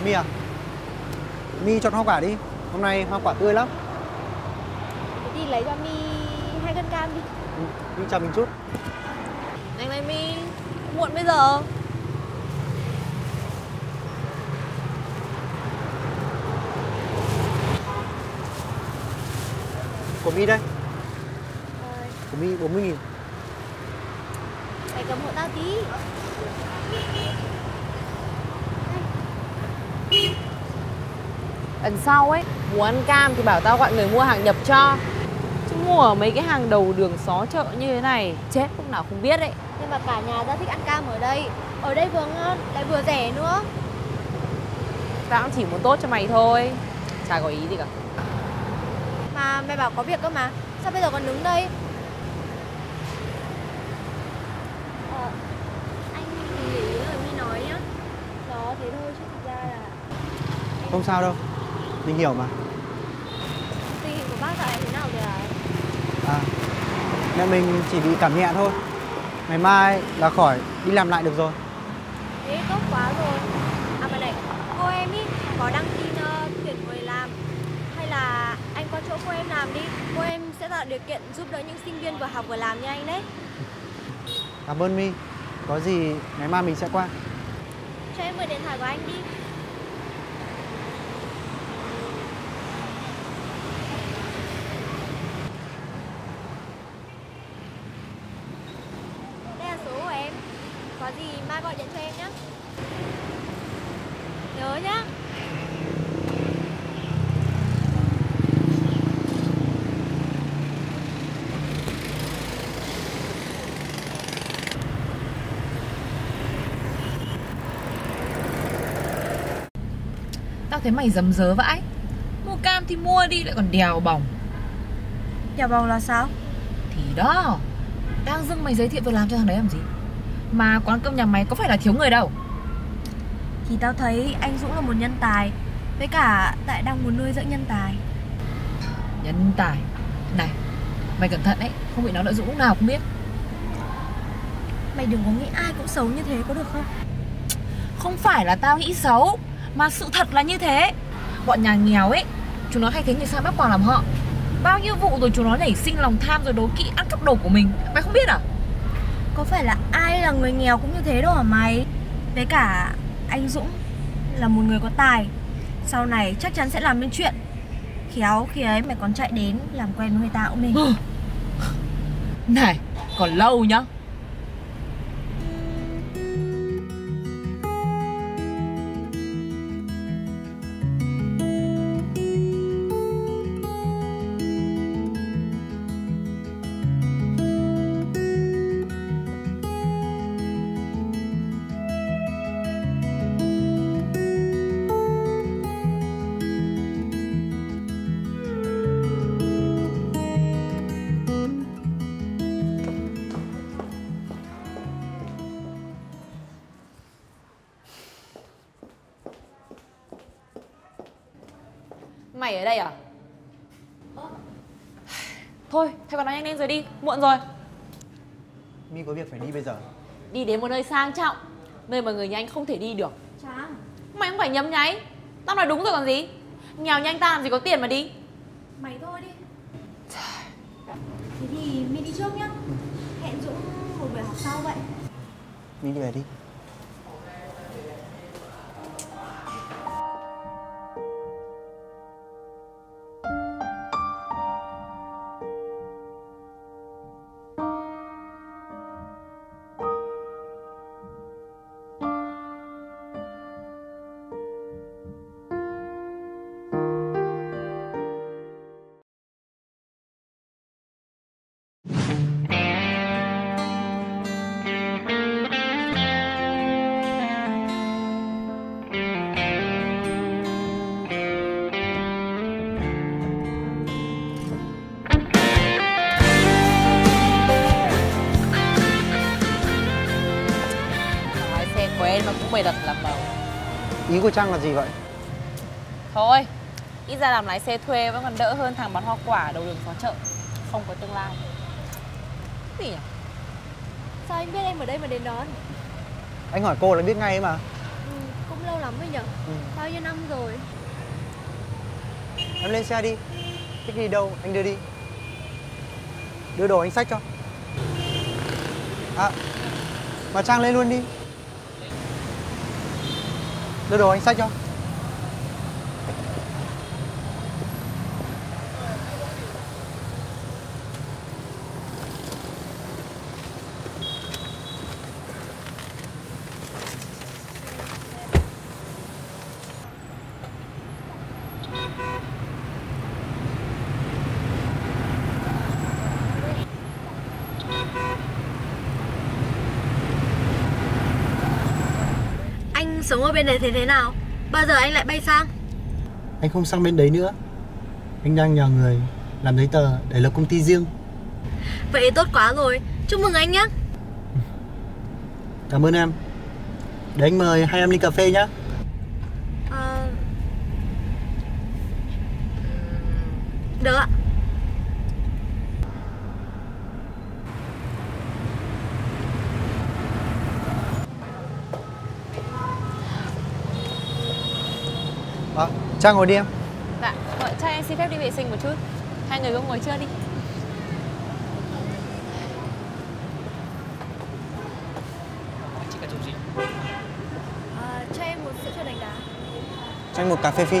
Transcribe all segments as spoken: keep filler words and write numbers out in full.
My à? My chọn hoa quả đi. Hôm nay hoa quả tươi lắm. Đi lấy cho My hai cân cam đi. Ừ, My chờ mình chút. Nhanh lên My, muộn bây giờ. Của My đây. Rồi, Của My bốn mươi nghìn. mày cầm hộ tao tí. Lần sau ấy, muốn ăn cam thì bảo tao gọi người mua hàng nhập cho. Chứ mua ở mấy cái hàng đầu đường xó chợ như thế này, chết lúc nào không biết ấy. Nhưng mà cả nhà tao thích ăn cam ở đây. Ở đây vừa ngon, lại vừa rẻ nữa. Tao cũng chỉ muốn tốt cho mày thôi, chả có ý gì cả. Mà mày bảo có việc cơ mà, sao bây giờ còn đứng đây? Ờ, anh để ý lời My nói nhá. Đó, thế thôi chứ thực ra là... Không sao đâu, mình hiểu mà. Tình hình của bác dạo này thế nào rồi à? À, mẹ mình chỉ bị cảm nhẹ thôi. Ngày mai là khỏi đi làm lại được rồi. Thế tốt quá rồi. À mà này, cô em ý có đăng tin uh, tuyển người làm. Hay là anh qua chỗ cô em làm đi. Cô em sẽ tạo điều kiện giúp đỡ những sinh viên vừa học vừa làm như anh đấy. Cảm ơn My. Có gì ngày mai mình sẽ qua. Cho em mượn điện thoại của anh đi. Đây là số của em. Có gì mai gọi điện cho em nhé. Nhớ nhá. Tao thấy mày dầm dớ vãi. Mua cam thì mua đi lại còn đèo bòng. Đèo bòng là sao? Thì đó, đang dưng mày giới thiệu việc làm cho thằng đấy làm gì. Mà quán cơm nhà mày có phải là thiếu người đâu. Thì tao thấy anh Dũng là một nhân tài. Với cả tại đang muốn nuôi dưỡng nhân tài. Nhân tài. Này, mày cẩn thận đấy, không bị nó lợi dụng lúc nào cũng biết. Mày đừng có nghĩ ai cũng xấu như thế có được không? Không phải là tao nghĩ xấu, mà sự thật là như thế. Bọn nhà nghèo ấy, chúng nó hay thấy người sang bác quàng làm họ. Bao nhiêu vụ rồi chúng nó nảy sinh lòng tham rồi đố kỵ ăn cắp đồ của mình. Mày không biết à? Có phải là ai là người nghèo cũng như thế đâu hả mày? Với cả anh Dũng là một người có tài. Sau này chắc chắn sẽ làm nên chuyện. Khéo khi ấy mày còn chạy đến làm quen với người ta cũng nên. Này, còn lâu nhá. Mày ở đây à? Thôi, thế còn nói nhanh lên rồi đi, muộn rồi. My có việc phải đi bây giờ. Đi đến một nơi sang trọng, nơi mà người như anh không thể đi được. Chán. Mày không phải nhấm nháy. Tao nói đúng rồi còn gì. Nghèo như anh ta làm gì có tiền mà đi. Mày thôi đi. Thế thì mình đi trước nhá. Hẹn Dũng một buổi học sau vậy. My đi về đi. Mà cũng bày đặt làm bầu. Ý của Trang là gì vậy? Thôi, ít ra làm lái xe thuê vẫn còn đỡ hơn thằng bán hoa quả đầu đường xó chợ, không có tương lai. Gì nhỉ? Sao anh biết em ở đây mà đến đón? Anh hỏi cô là biết ngay ấy mà. Ừ, cũng lâu lắm rồi nhở? Ừ. Bao nhiêu năm rồi? Em lên xe đi. Thích đi đâu anh đưa đi. Đưa đồ anh xách cho. À, mà Trang lên luôn đi. Đưa đồ anh xách cho. Anh sống ở bên đấy thế thế nào? Bao giờ anh lại bay sang? Anh không sang bên đấy nữa. Anh đang nhờ người làm giấy tờ để lập công ty riêng. Vậy tốt quá rồi. Chúc mừng anh nhé. Cảm ơn em. Để anh mời hai em ly cà phê nhá. À... Được ạ. À, Trang ngồi đi em. Dạ, vợ cho em xin phép đi vệ sinh một chút. Hai người có ngồi chưa đi? À, cho em một sữa chua đánh đá. Cho anh một cà phê phin.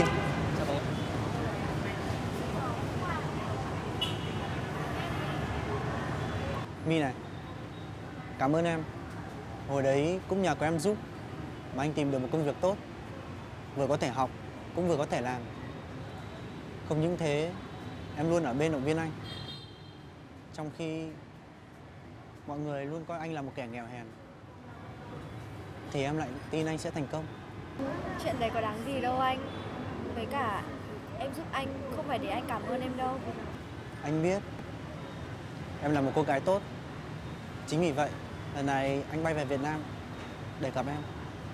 My này, cảm ơn em. Hồi đấy cũng nhờ có em giúp mà anh tìm được một công việc tốt. Vừa có thể học, cũng vừa có thể làm. Không những thế, em luôn ở bên động viên anh. Trong khi mọi người luôn coi anh là một kẻ nghèo hèn, thì em lại tin anh sẽ thành công. Chuyện đấy có đáng gì đâu anh. Với cả em giúp anh không phải để anh cảm ơn em đâu. Anh biết em là một cô gái tốt. Chính vì vậy, lần này anh bay về Việt Nam để gặp em.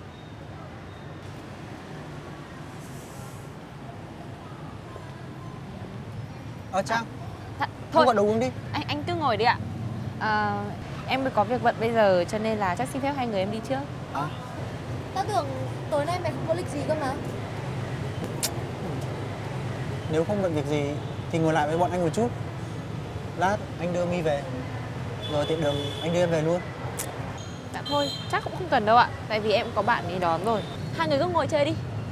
Ờ Trang, Dạ, không thôi, gọi đồ uống đi. anh anh cứ ngồi đi ạ. À, em mới có việc bận bây giờ cho nên là chắc xin phép hai người em đi trước. À, Tao tưởng tối nay mày không có lịch gì cơ mà. nếu không bận việc gì thì ngồi lại với bọn anh một chút. Lát anh đưa My về, rồi tiện đường anh đưa em về luôn. Dạ thôi, chắc cũng không cần đâu ạ. Tại vì em có bạn đi đón rồi. Hai người cứ ngồi chơi đi.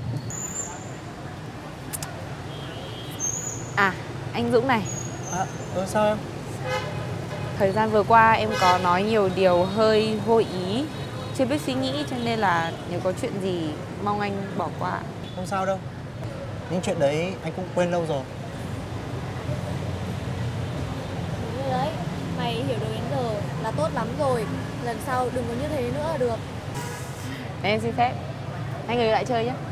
À, anh Dũng này. À, ừ, sao em? Thời gian vừa qua em có nói nhiều điều hơi vô ý, chưa biết suy nghĩ, cho nên là nếu có chuyện gì mong anh bỏ qua. Không sao đâu. Những chuyện đấy anh cũng quên lâu rồi. Đúng rồi đấy. Mày hiểu được đến giờ là tốt lắm rồi. Lần sau đừng có như thế nữa là được. Để em xin phép. Hai người lại chơi nhé.